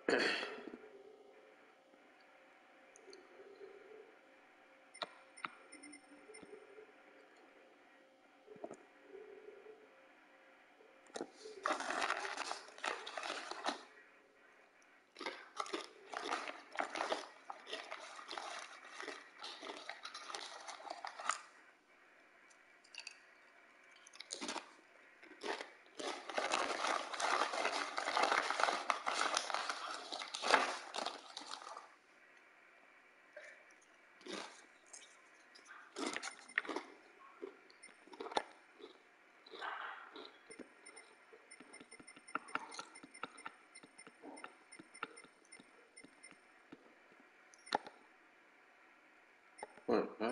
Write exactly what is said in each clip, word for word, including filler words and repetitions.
What, huh?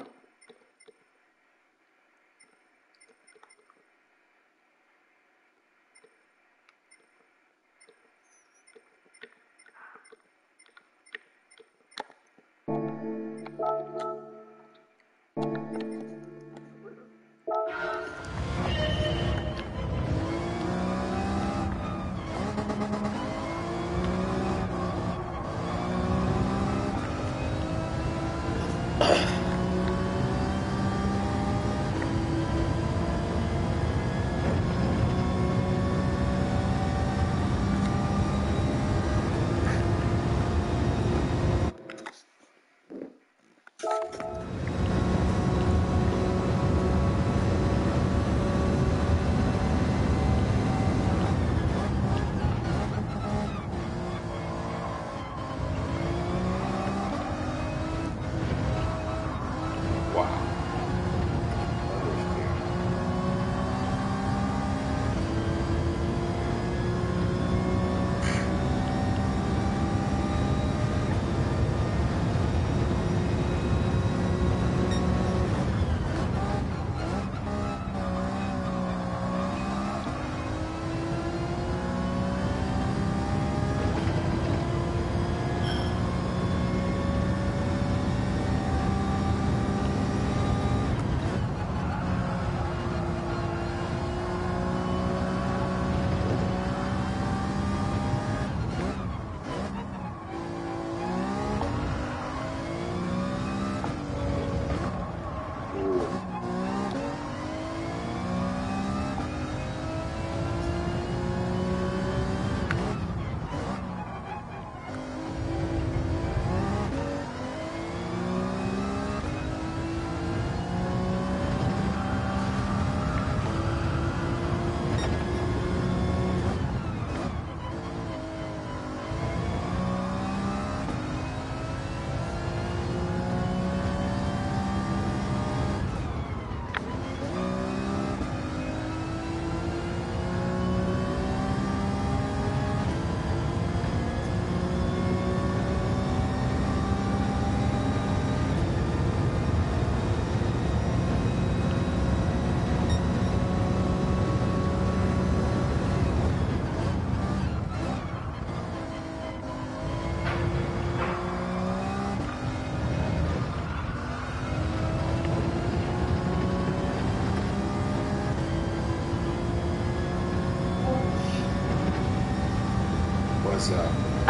Was uh,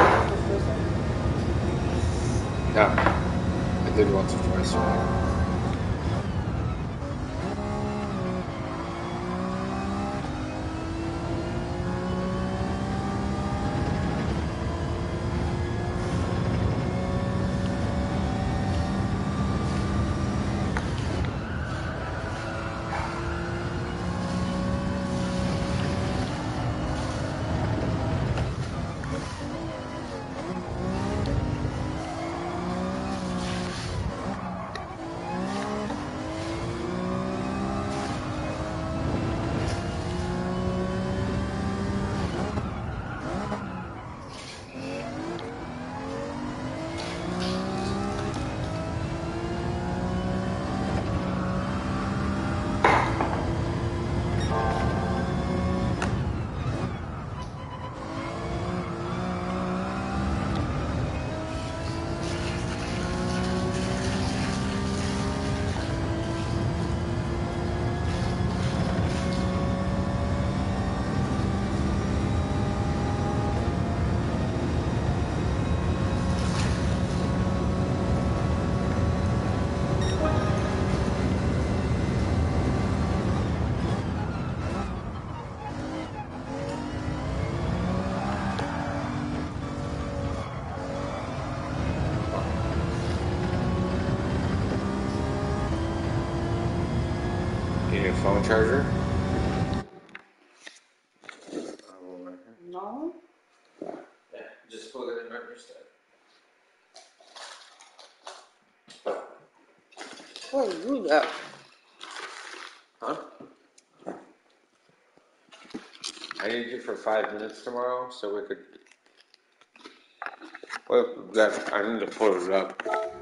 yeah, I did once or twice already. need a phone charger? No. Yeah, just plug it in right instead. Where you go? Huh? I need you for five minutes tomorrow, so we could. Well, that I need to pull it up.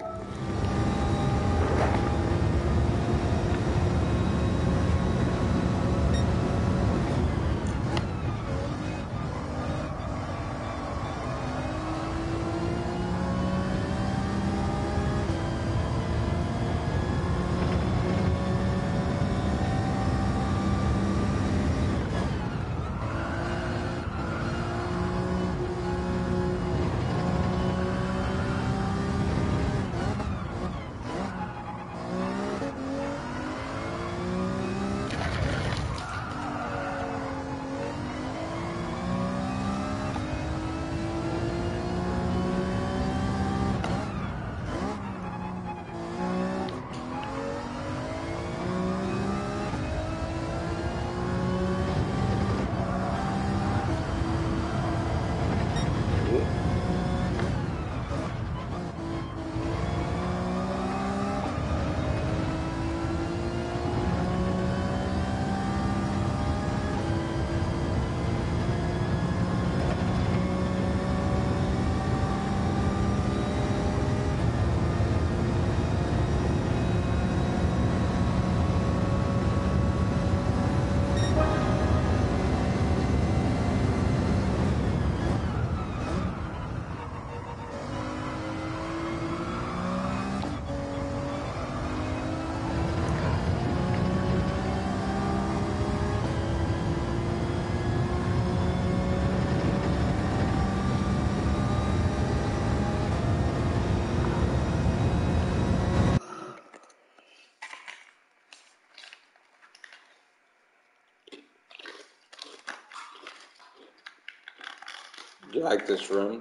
Do you like this room?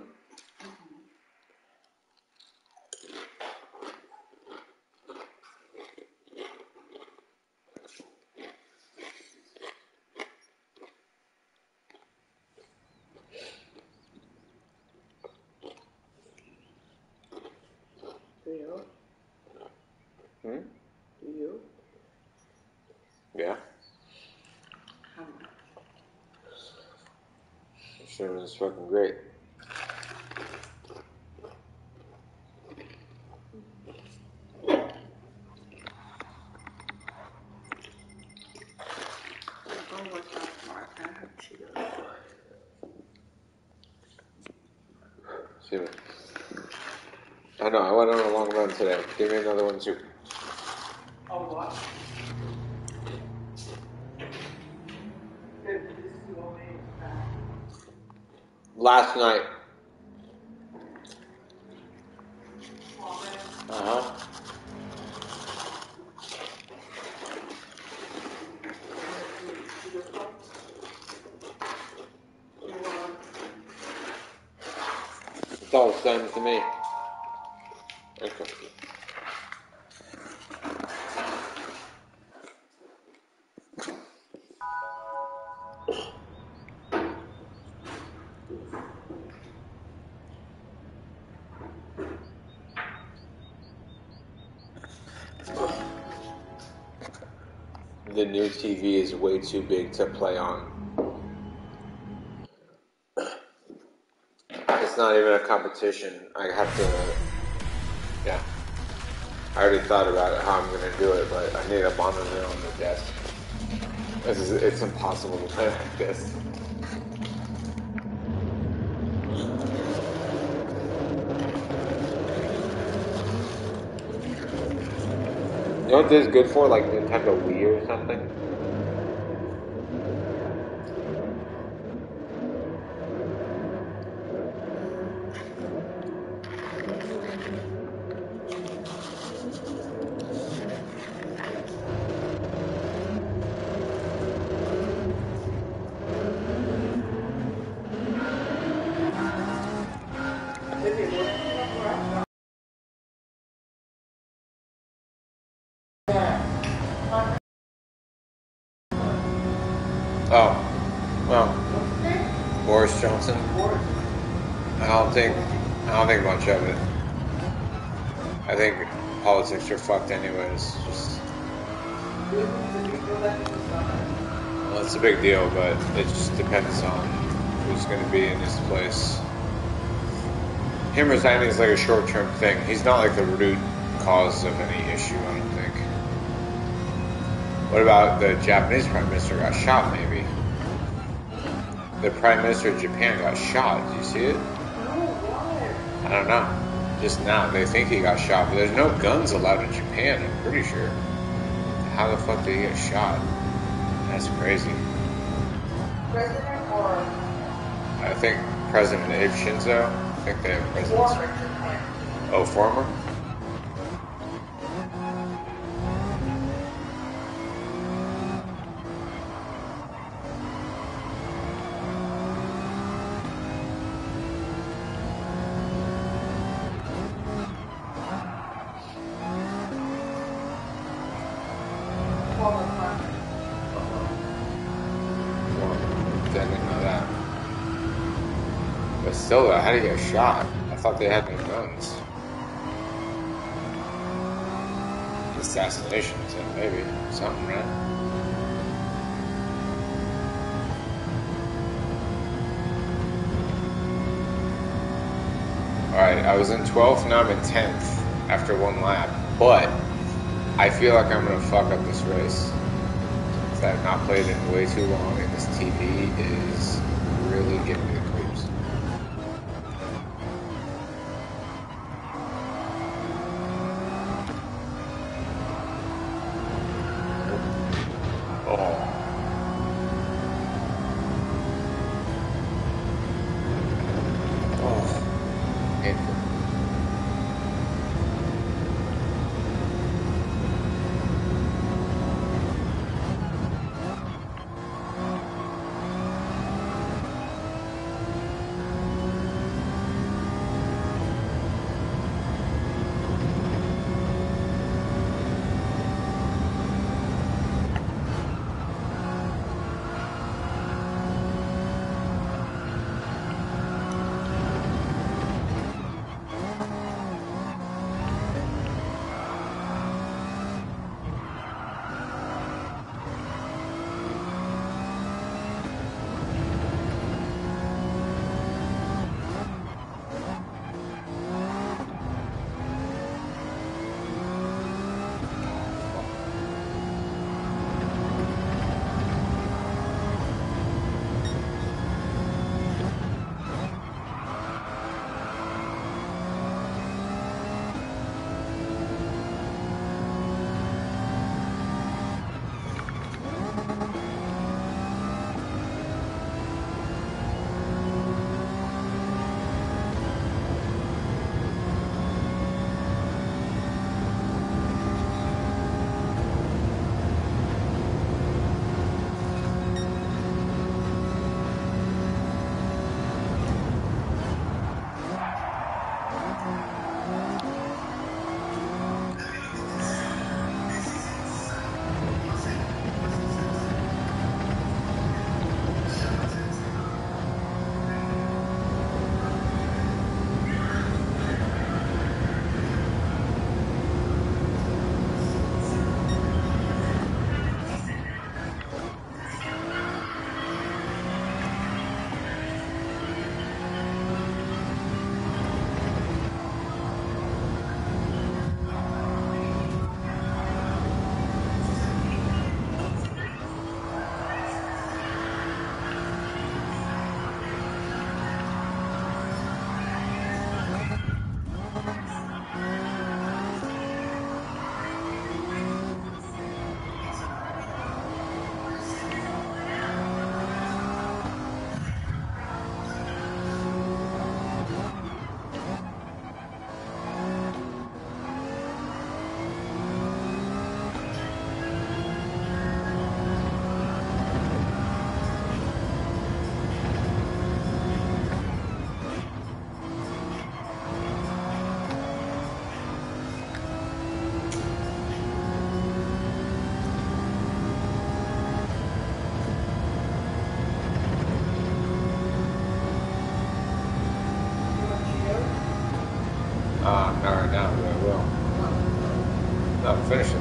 Do you? Hmm? Do you? Yeah. How much? This room is fucking great. I'll work out tomorrow. I have Cheetos. See me. I know, I went on a long run today. Give me another one too. Oh, what? Last night. Uh-huh. It's all the same to me. Okay. The new T V is way too big to play on. It's not even a competition. I have to, yeah. I already thought about it, how I'm going to do it, but I need a monitor on the desk. This is, it's impossible to play like this. You know what this is good for? Like Nintendo Wii or something? Oh, well, What's his name? Boris Johnson. Boris. I don't think I don't think much of it. I think politics are fucked anyways. Just Do you think he's a big deal that he was on? well, it's a big deal, but it just depends on who's going to be in his place. Him resigning is like a short-term thing. He's not like the root cause of any issue, I don't think. What about the Japanese prime minister got shot, maybe? The prime minister of Japan got shot. Did you see it? No, why? I don't know. Just now, they think he got shot, but there's no guns allowed in Japan, I'm pretty sure. How the fuck did he get shot? That's crazy. President or I think President Abe Shinzo. I think they have presidents. former Japan? Oh, former? Former prime. Well, I didn't know that. But still, though, how did he get shot? I thought they had no guns. Assassination, so maybe. Something, right? Alright, I was in twelfth, now I'm in tenth after one lap. But I feel like I'm going to fuck up this race. Because I have not played it in way too long, and this T V is really giving me the creeps. Oh. Oh. Painful.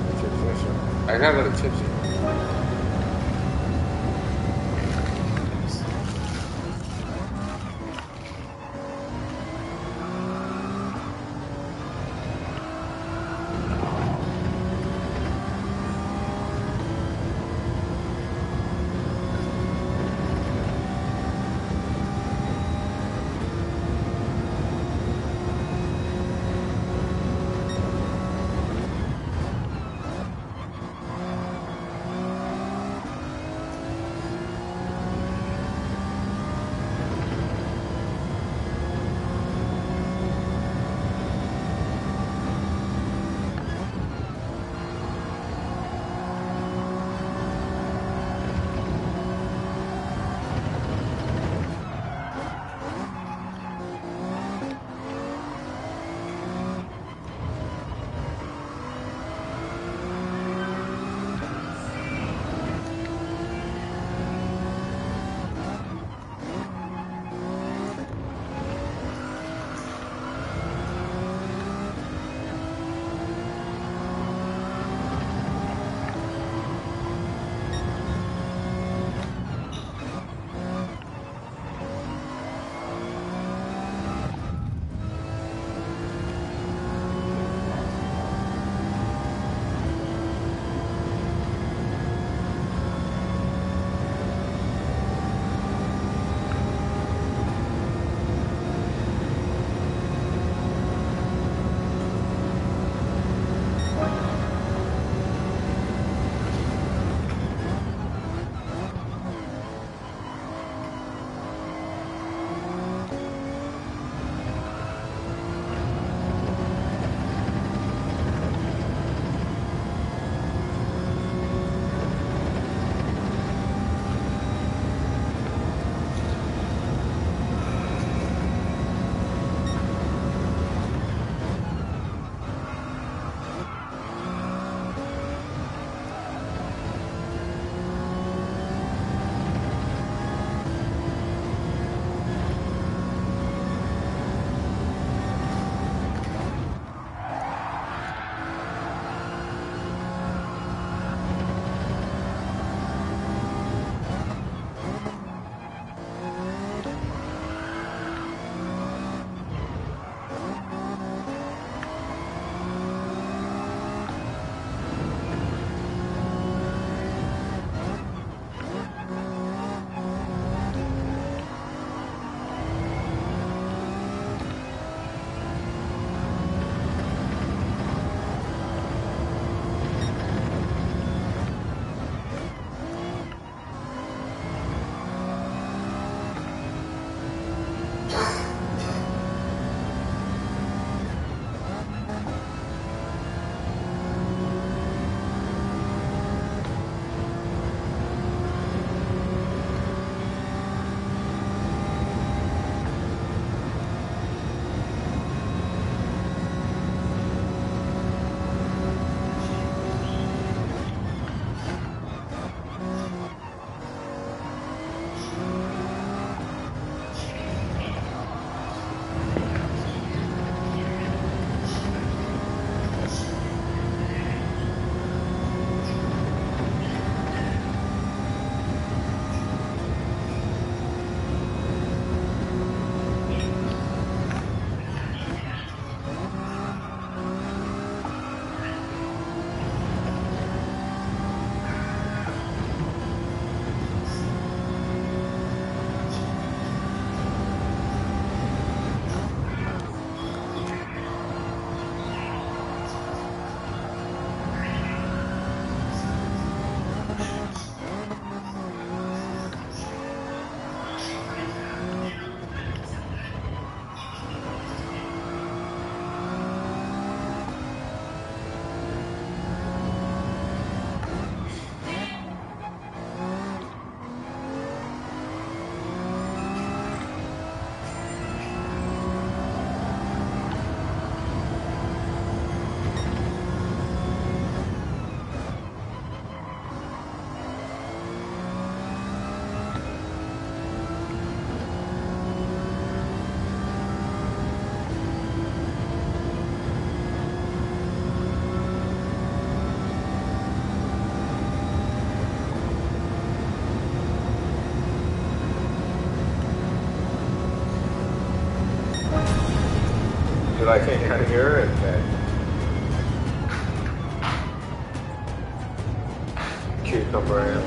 I got a little tipsy. I can't kind of hear it. Okay. Cucumber and.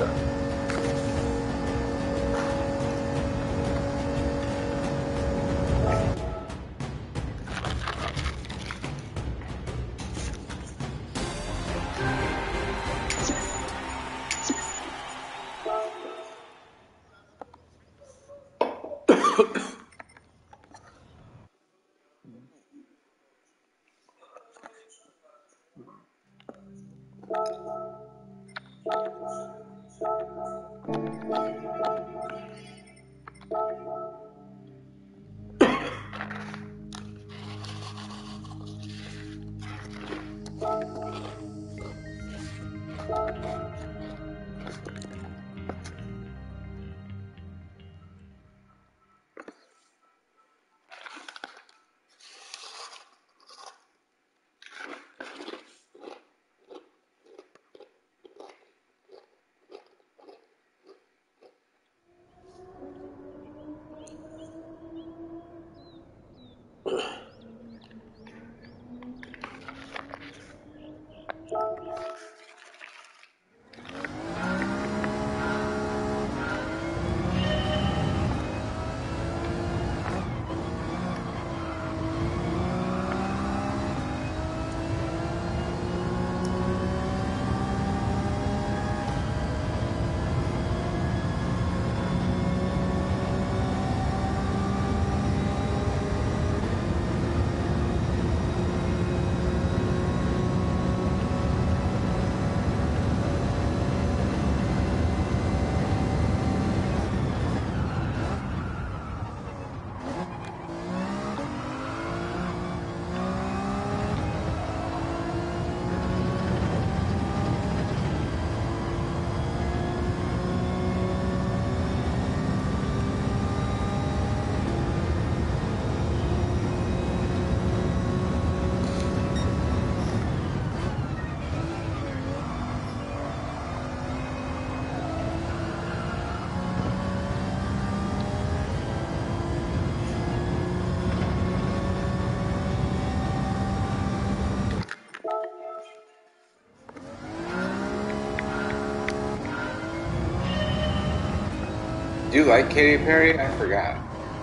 Do you like Katy Perry? I forgot.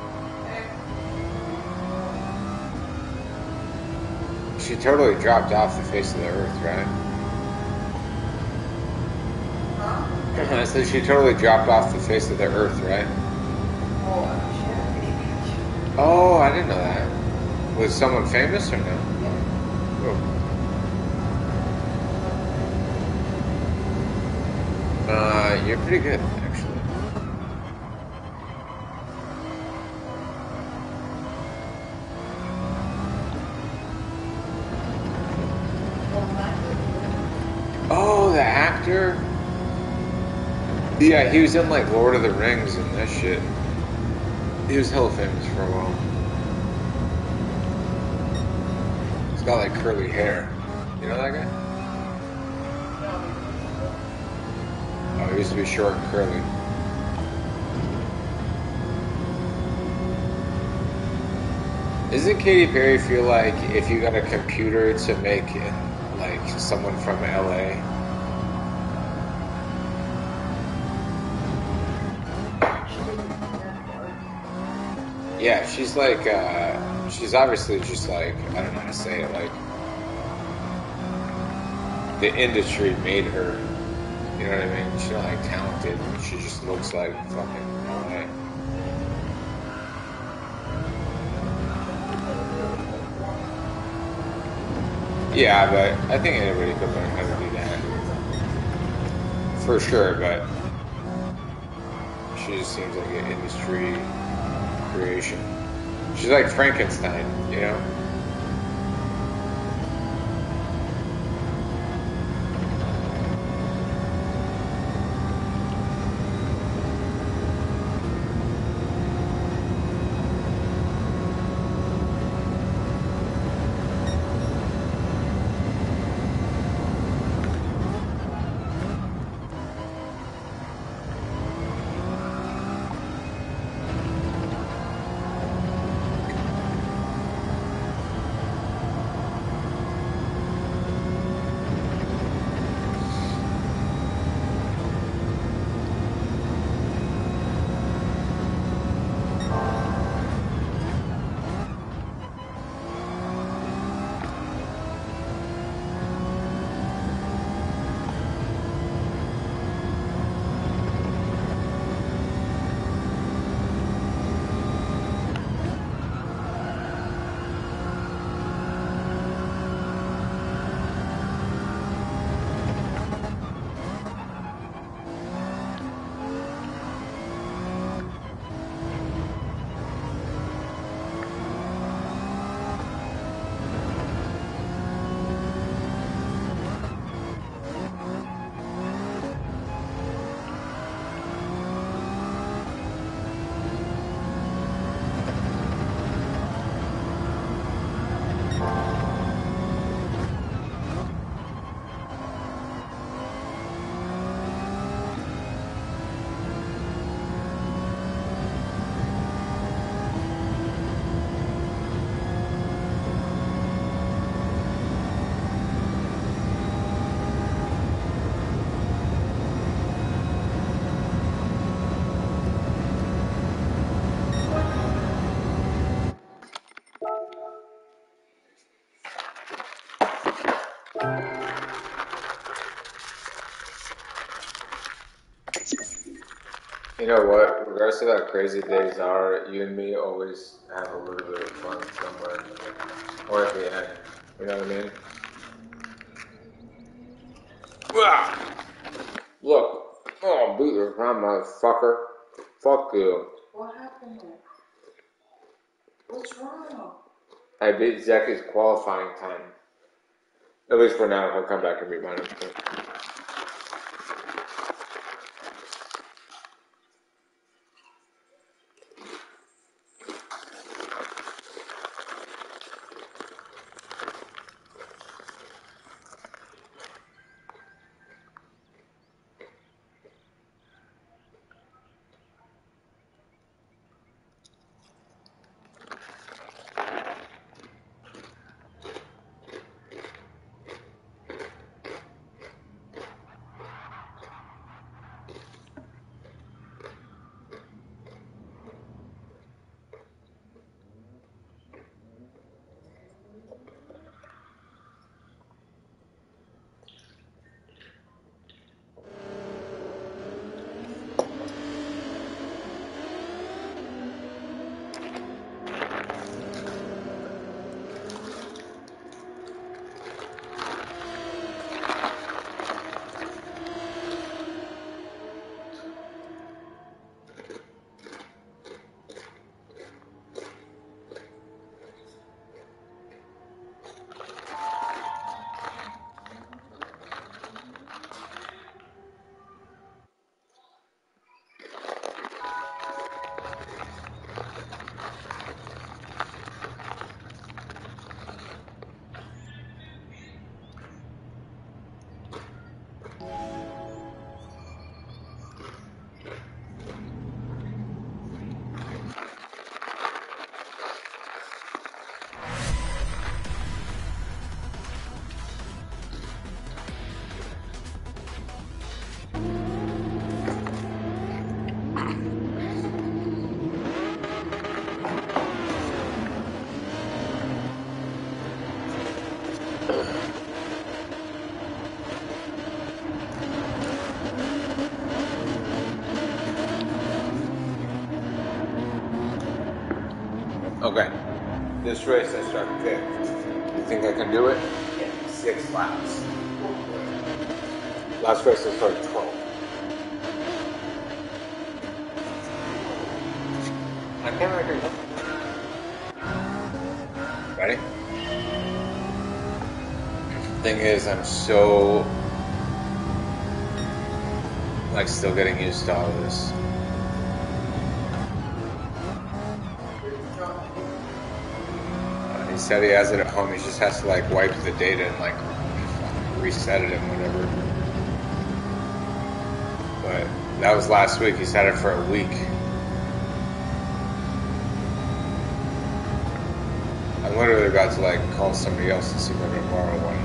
She totally dropped off the face of the earth, right? Huh? I said she totally dropped off the face of the earth, right? Oh, I'm sure pretty much. Oh, I didn't know that. Was someone famous or no? Yeah. Oh. Uh, you're pretty good, actually. Oh, the actor? Yeah, he was in like Lord of the Rings and this shit. He was hella famous for a while. He's got like curly hair. You know that guy? Oh, he used to be short and curly. Doesn't Katy Perry feel like if you got a computer to make it, like someone from L A? Yeah, she's like, uh, she's obviously just like, I don't know how to say it, like, the industry made her, you know what I mean? She's not like talented, she just looks like fucking L A. Yeah, but I think anybody could learn how to do that. For sure, but she just seems like an industry creation. She's like Frankenstein, you know? You know what? Regardless of how crazy days are, you and me always have a little bit of fun somewhere. Or at the end. You know what I mean? Ah! Look. Oh, beat your ground, motherfucker. Fuck you. What happened? What's wrong? I beat Zeki's qualifying time. At least for now. He'll come back and remind him. Okay. This race I start fifth. You think I can do it? Yeah. Six laps. Last race I started twelve. I can't reckon. Ready? Thing is, I'm so like still getting used to all this. Uh, he said he has it at home. He just has to like wipe the data and like reset it and whatever. But that was last week. He's had it for a week. I'm literally about to like call somebody else and see if I can borrow one.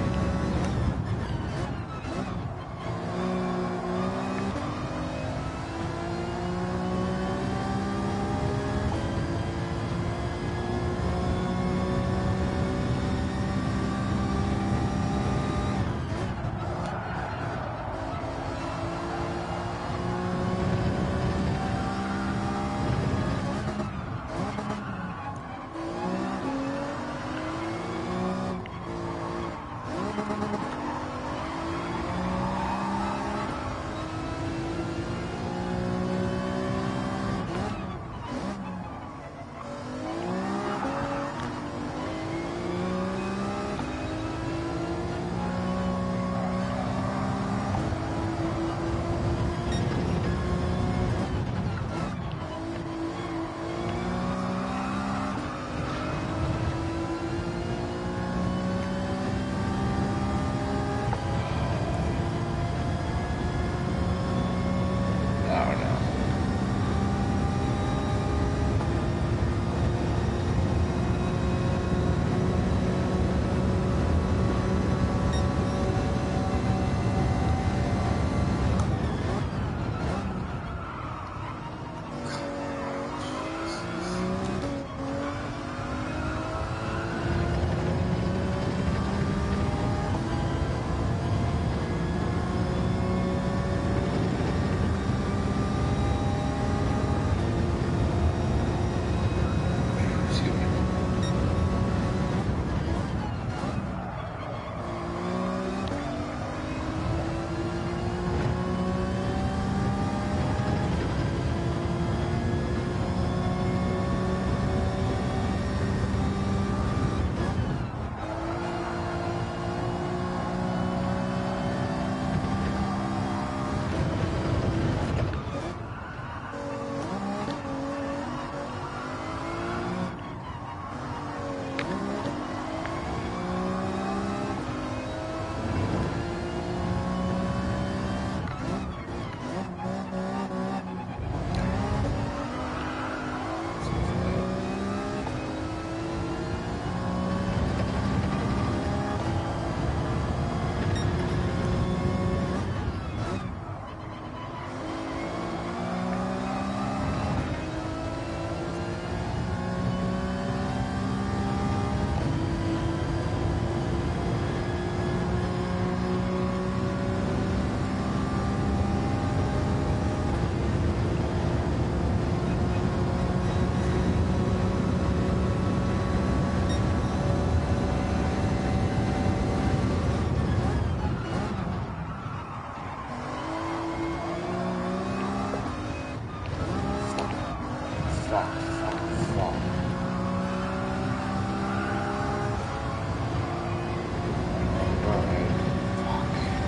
fuck, fuck, fuck. Alright, fuck.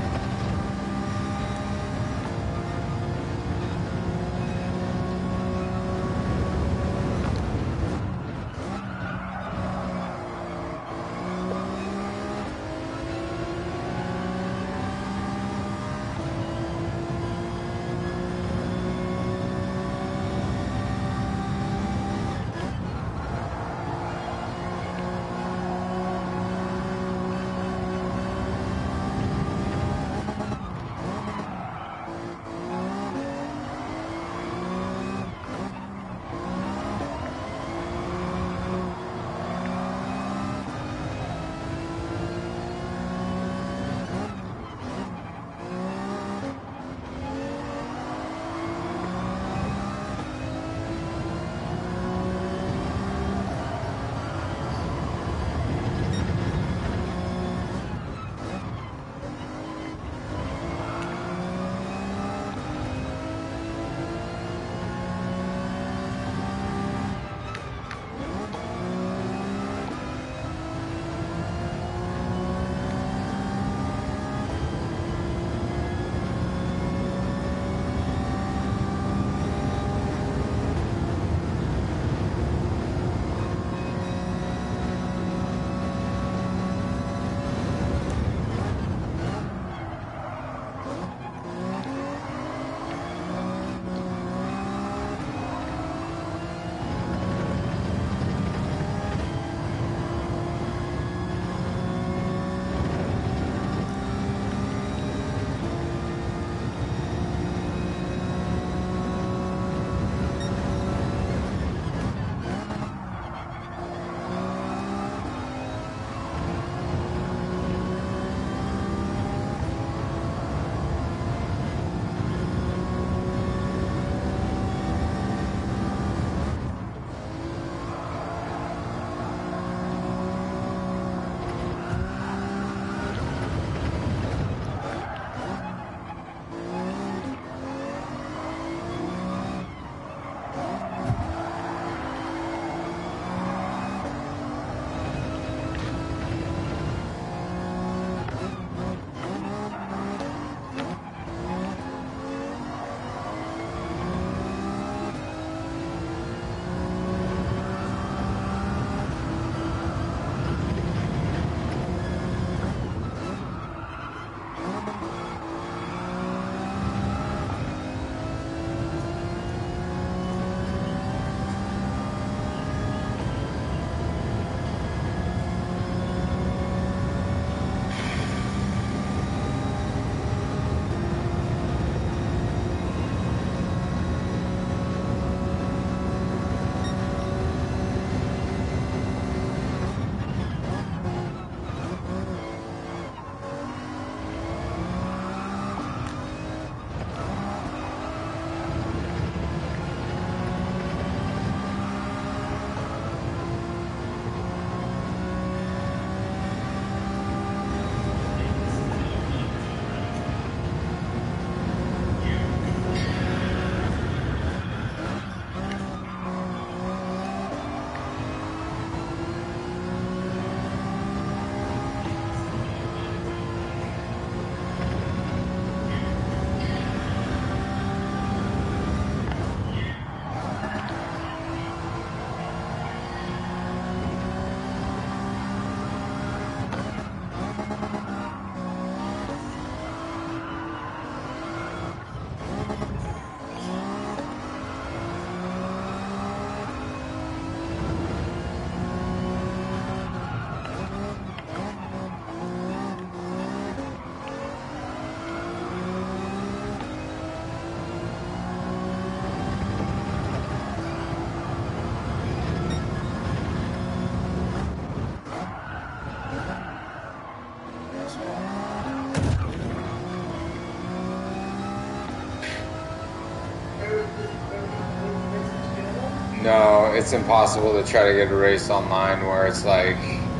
No, it's impossible to try to get a race online where it's like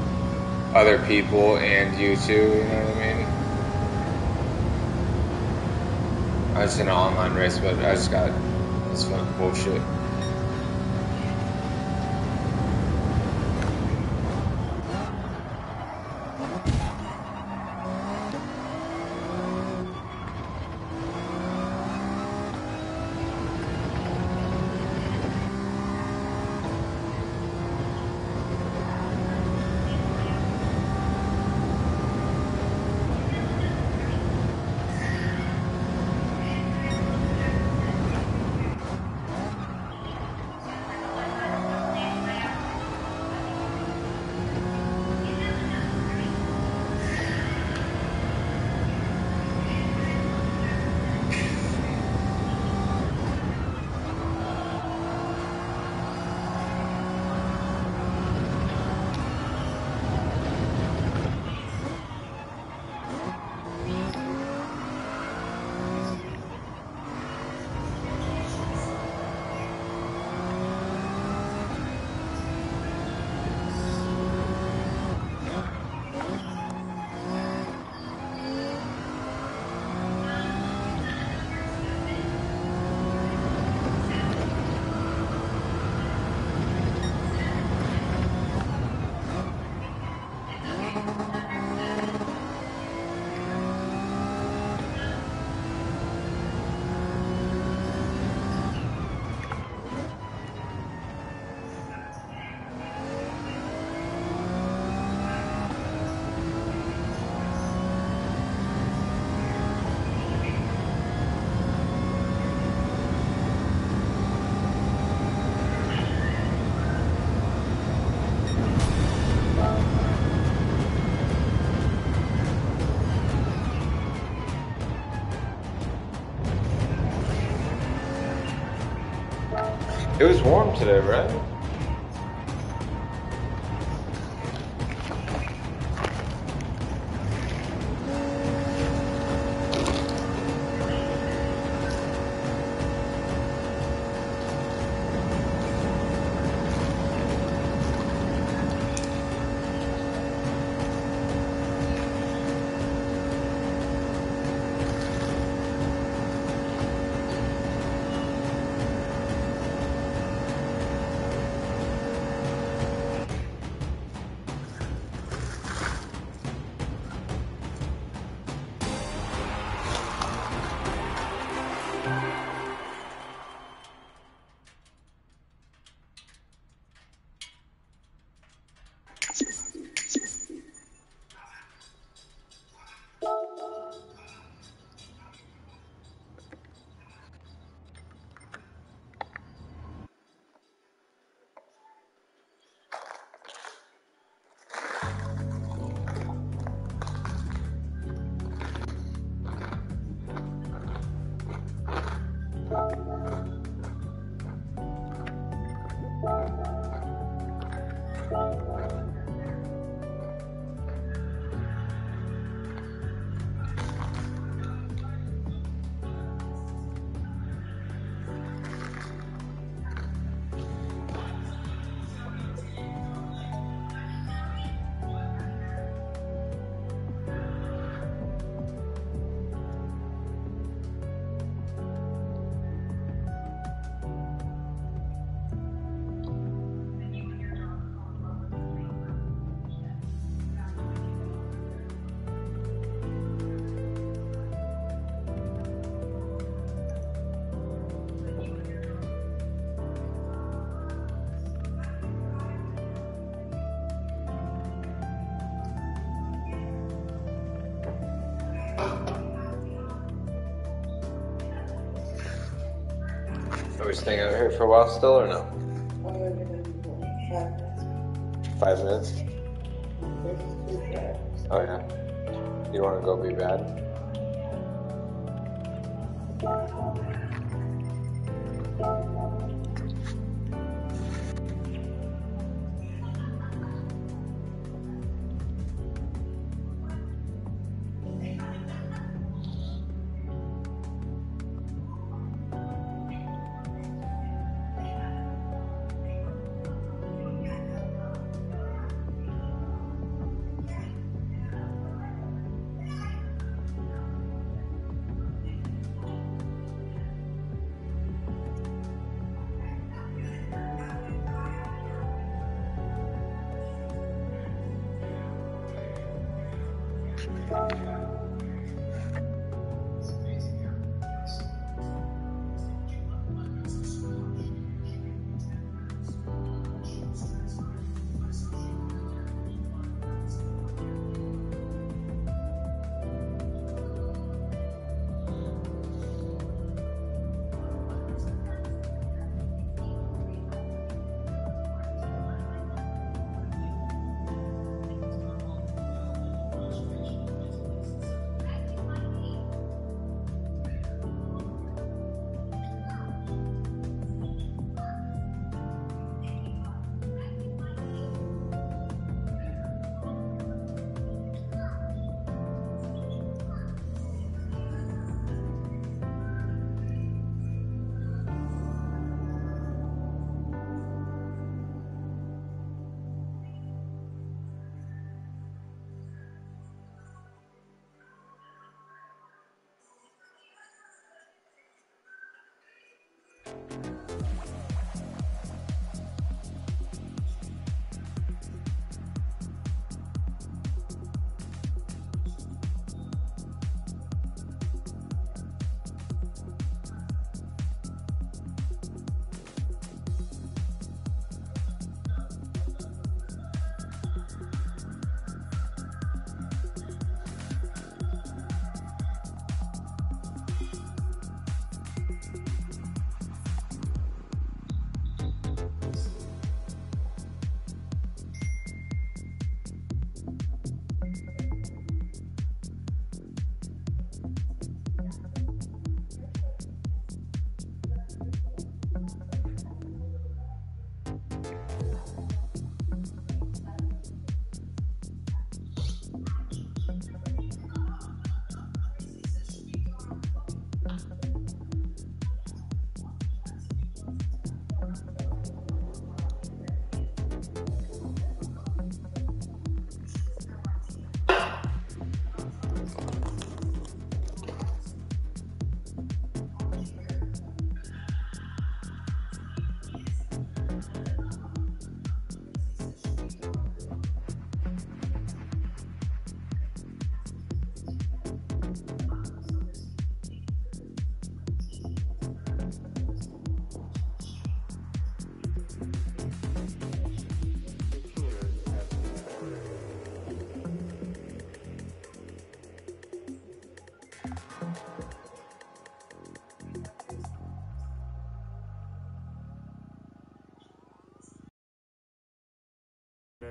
other people and you too, you know what I mean? I was in an online race, but I just got this fucking bullshit. It was warm today, right? Are we staying out here for a while still or no? Five minutes? Oh yeah. You want to go be bad?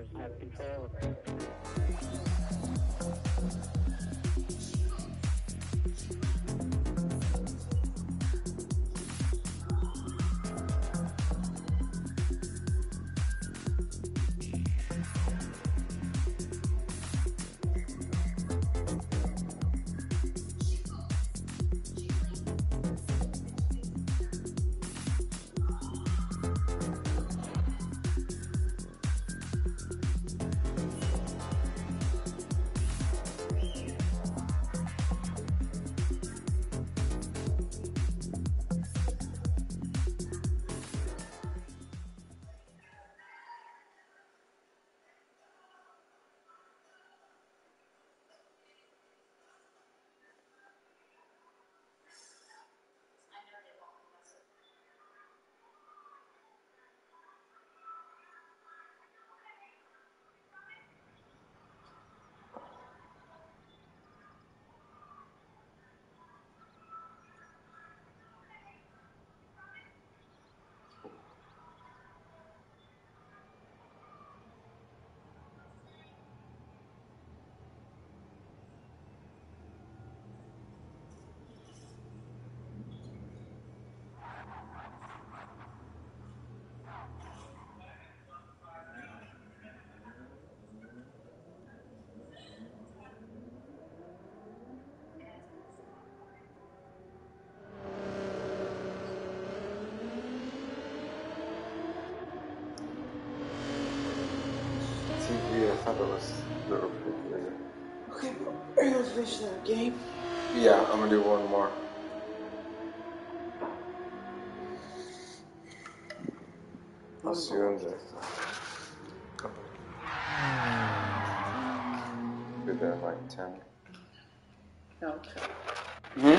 have control of it. T V, I thought it was the refrigerator. Okay, are you gonna finish that game? Yeah, I'm gonna do one more. I'll see you in there. Be there in like ten. Okay. Hmm?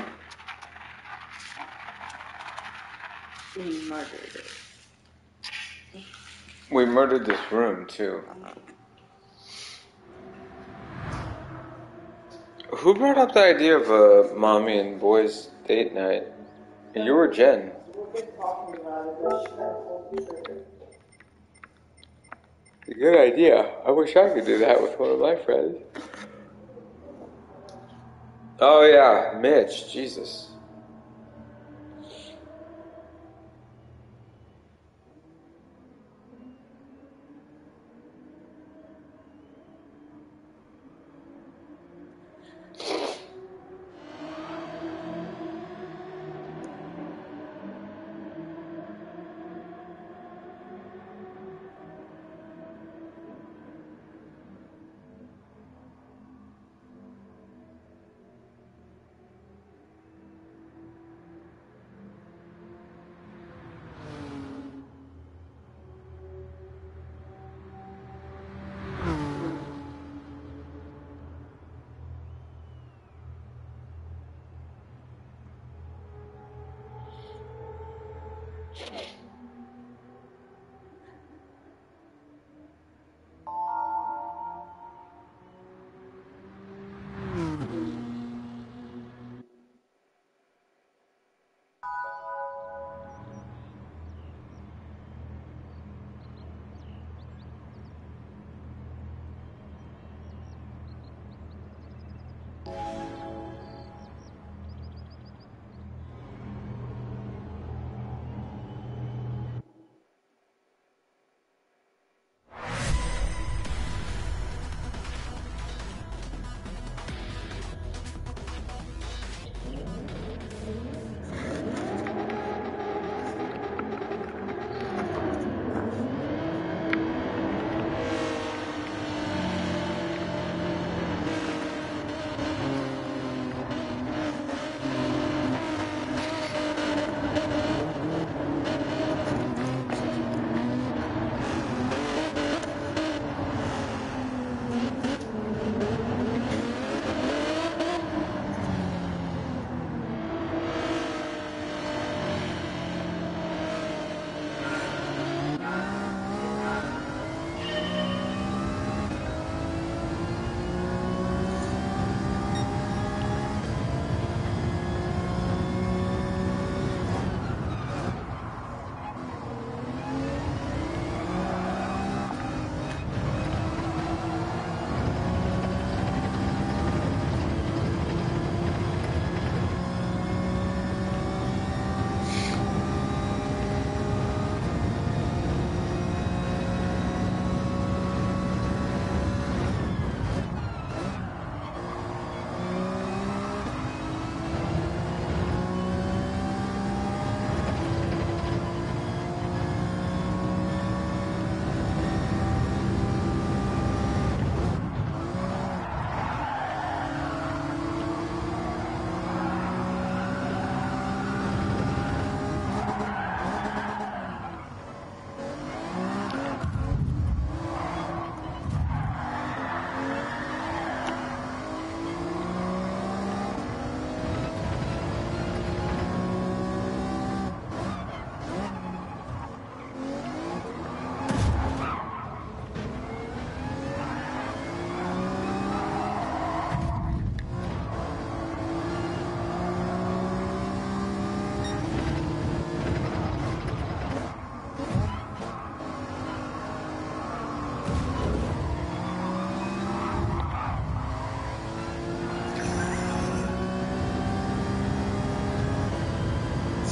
We murdered it. We murdered this room too. Who brought up the idea of a mommy and boys date night? You were Jen. We've been talking about it, but she kind of pulled the trigger. Good idea. I wish I could do that with one of my friends. Oh yeah, Mitch. Jesus.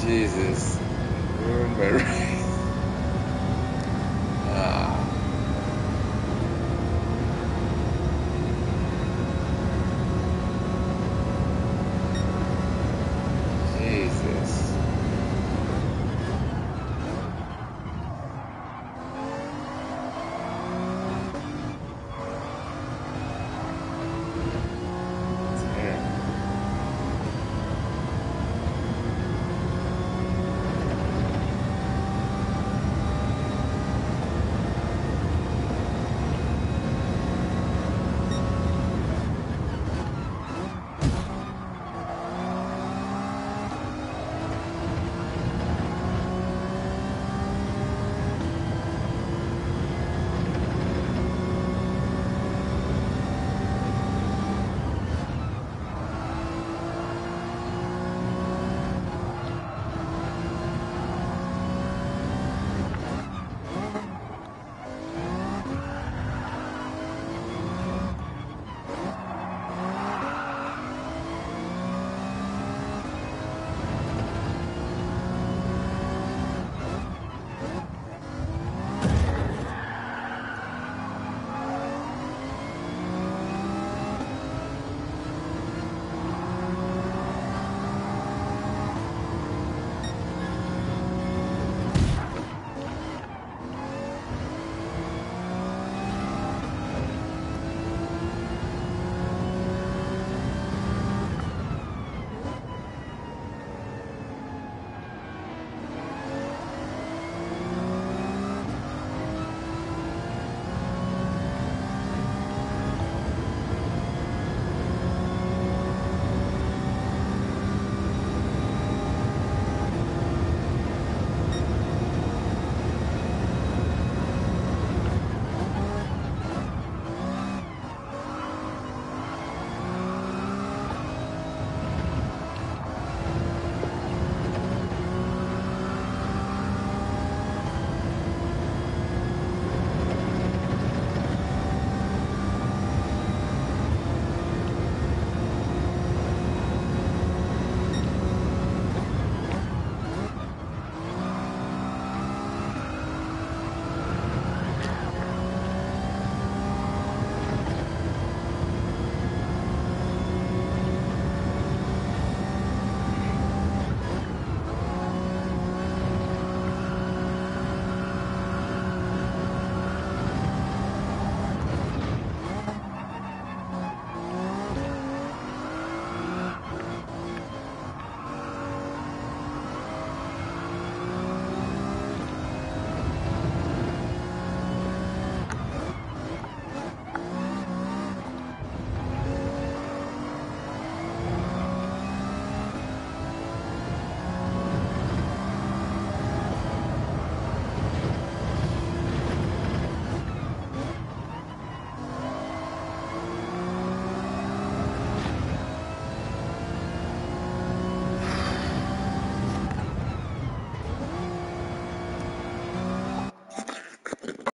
Jesus. Ruined my race.